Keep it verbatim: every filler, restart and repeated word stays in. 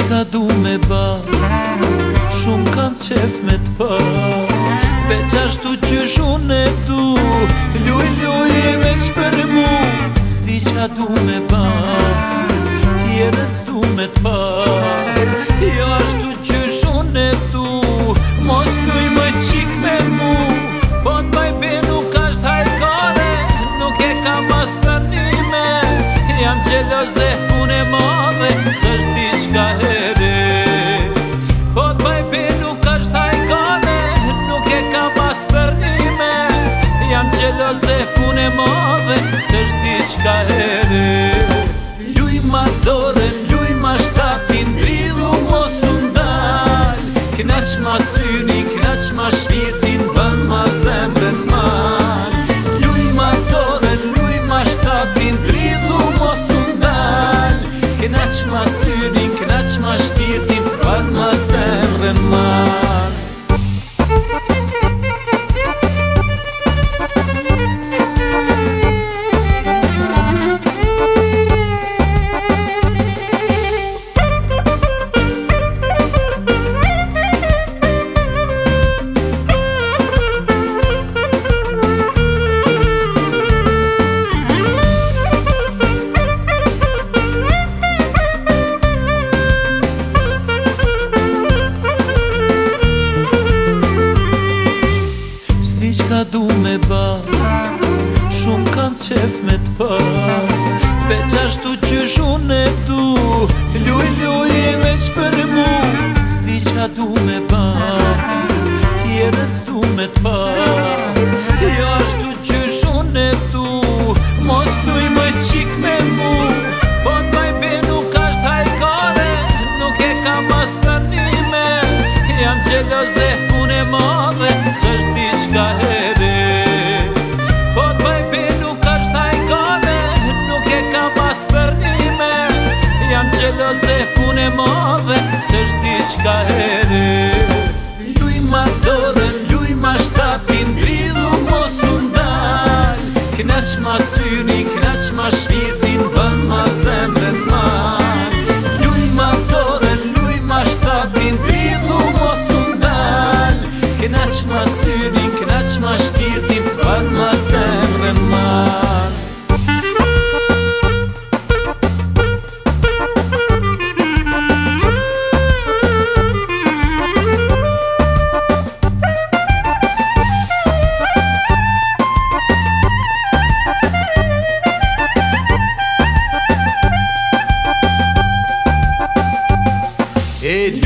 Ka du me ba, shumë kam qef me t'pa, veç ashtu qysh unë e du, luj luj veç për mu. S'di qa du me ba, tjerët s'du me t'pa, jo ashtu qysh unë e du, mos luj më qik me mu. Po t'baj be nuk asht hajkare, nuk e kam as përnime, jam gjeloze unë e madhe, s'është diçka here. Po t'baj be nuk asht hajkare, nuk e kam as përnime, jam gjeloze unë e madhe, s'është diçka here. Luj ma dorën, luj ma shtatin, dridhu mos undal, knaq ma synin, knaq ma shpirtin, bën ma zemrën mal. Luj ma dorën, luj ma shtatin, dridhu mos undal, knaq ma synin, knaq ma shpirtin, bën ma zemrën mal. Ka du me ba, shumë kam qef me t'pa, veç ashtu qysh unë e du, luj luj veç për mu. S'di qa du me ba, tjerët s'du me t'pa, jo ashtu qysh unë e du, mos luj më qik me mu. Po t'baj be nuk asht hajkare, nuk e kam as përnime, jam gjeloze unë e madhe, s'është diçka here. Po t'baj be nuk asht hajkare, nuk e kam as përnime, jam gjeloze unë e madhe, s'është diçka here. Luj ma dorën, luj ma shtatin, dridhu mos undal, knaq ma synin, knaq ma shpirtin, bën ma zemrën mal. Luj ma dorën, luj ma shtatin, dridhu mos undal, knaq ma synin, knaq ma shpirtin, bën ma zemrën mal. E